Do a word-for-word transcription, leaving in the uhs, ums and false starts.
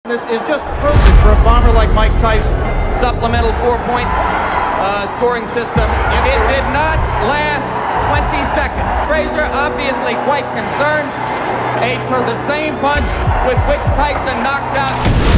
This is just perfect for a bomber like Mike Tyson. Supplemental four-point uh, scoring system. It did not last twenty seconds. Frazier obviously quite concerned. A to the same punch with which Tyson knocked out